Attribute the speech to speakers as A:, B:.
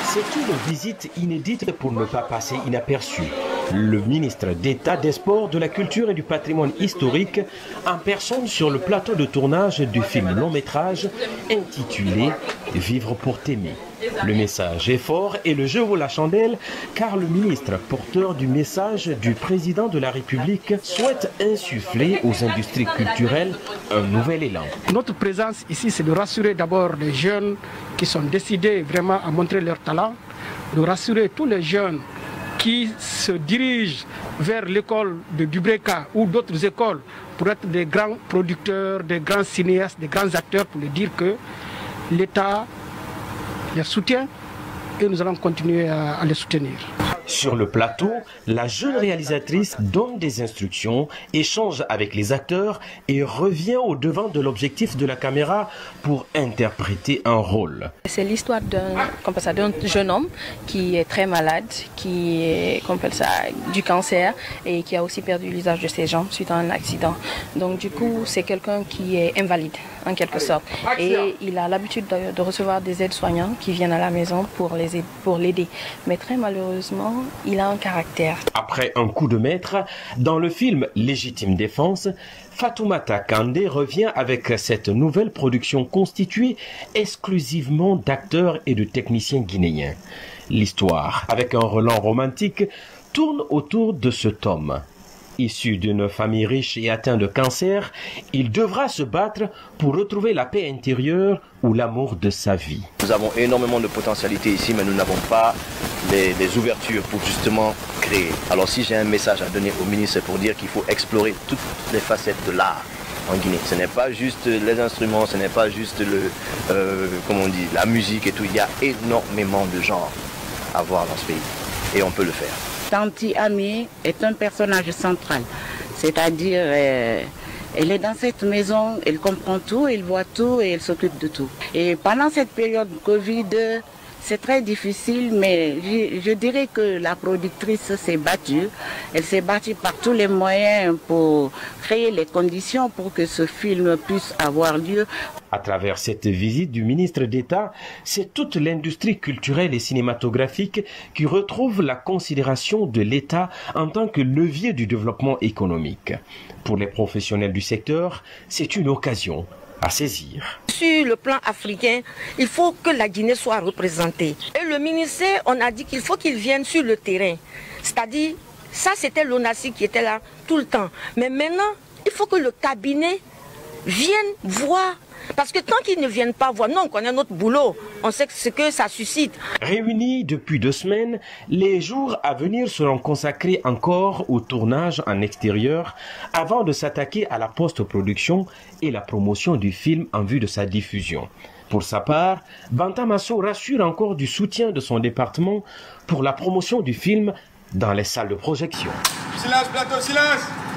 A: C'est une visite inédite pour ne pas passer inaperçue. Le ministre d'État des Sports, de la Culture et du Patrimoine historique en personne sur le plateau de tournage du film long-métrage intitulé « Vivre pour t'aimer ». Le message est fort et le jeu vaut la chandelle car le ministre, porteur du message du président de la République, souhaite insuffler aux industries culturelles un nouvel élan.
B: Notre présence ici, c'est de rassurer d'abord les jeunes qui sont décidés vraiment à montrer leur talent, de rassurer tous les jeunes qui se dirigent vers l'école de Dubreka ou d'autres écoles pour être des grands producteurs, des grands cinéastes, des grands acteurs, pour leur dire que l'État les soutient et nous allons continuer à les soutenir.
A: Sur le plateau, la jeune réalisatrice donne des instructions, échange avec les acteurs et revient au devant de l'objectif de la caméra pour interpréter un rôle.
C: C'est l'histoire d'un jeune homme qui est très malade, qui est du cancer et qui a aussi perdu l'usage de ses jambes suite à un accident. Donc du coup, c'est quelqu'un qui est invalide en quelque sorte. Et il a l'habitude de recevoir des aides-soignants qui viennent à la maison pour l'aider. Mais très malheureusement, il a un caractère.
A: Après un coup de maître, dans le film Légitime Défense, Fatoumata Kandé revient avec cette nouvelle production constituée exclusivement d'acteurs et de techniciens guinéens. L'histoire, avec un relent romantique, tourne autour de cet homme. Issu d'une famille riche et atteint de cancer, il devra se battre pour retrouver la paix intérieure ou l'amour de sa vie.
D: Nous avons énormément de potentialités ici, mais nous n'avons pas les ouvertures pour justement créer. Alors si j'ai un message à donner au ministre, c'est pour dire qu'il faut explorer toutes les facettes de l'art en Guinée. Ce n'est pas juste les instruments, ce n'est pas juste la musique et tout. Il y a énormément de genres à voir dans ce pays et on peut le faire.
E: Tanti Ami est un personnage central, c'est-à-dire elle est dans cette maison, elle comprend tout, elle voit tout et elle s'occupe de tout. Et pendant cette période Covid, c'est très difficile, mais je dirais que la productrice s'est battue. Elle s'est battue par tous les moyens pour créer les conditions pour que ce film puisse avoir lieu.
A: À travers cette visite du ministre d'État, c'est toute l'industrie culturelle et cinématographique qui retrouve la considération de l'État en tant que levier du développement économique. Pour les professionnels du secteur, c'est une occasion à saisir.
F: Sur le plan africain, il faut que la Guinée soit représentée. Et le ministère, on a dit qu'il faut qu'il vienne sur le terrain. C'est-à-dire, ça c'était l'ONACI qui était là tout le temps. Mais maintenant, il faut que le cabinet vienne voir. Parce que tant qu'ils ne viennent pas voir, nous on connaît notre boulot, on sait ce que ça suscite.
A: Réunis depuis 2 semaines, les jours à venir seront consacrés encore au tournage en extérieur avant de s'attaquer à la post-production et la promotion du film en vue de sa diffusion. Pour sa part, Banta Masso rassure encore du soutien de son département pour la promotion du film dans les salles de projection.
G: Silence, plateau, silence!